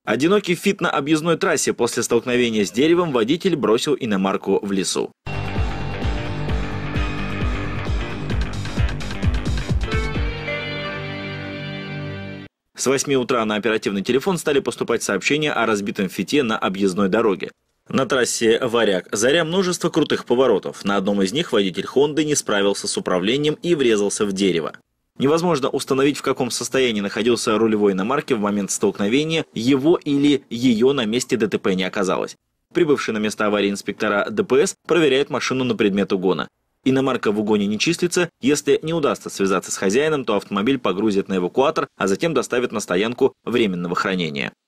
Одинокий фит на объездной трассе. После столкновения с деревом водитель бросил иномарку в лесу. С 8 утра на оперативный телефон стали поступать сообщения о разбитом фите на объездной дороге. На трассе Варяг-Заря множество крутых поворотов. На одном из них водитель «Хонды» не справился с управлением и врезался в дерево. Невозможно установить, в каком состоянии находился рулевой иномарки в момент столкновения, его или ее на месте ДТП не оказалось. Прибывшие на место аварии инспектора ДПС проверяют машину на предмет угона. Иномарка в угоне не числится. Если не удастся связаться с хозяином, то автомобиль погрузят на эвакуатор, а затем доставят на стоянку временного хранения.